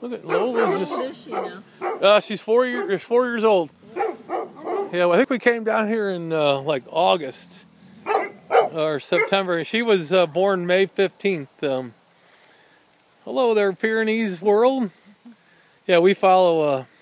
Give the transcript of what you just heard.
Look at Lola's How old is she now? she's 4 years old. Yeah, well, I think we came down here in like August or September. She was born May 15th. Hello there, Pyrenees world. Yeah, we follow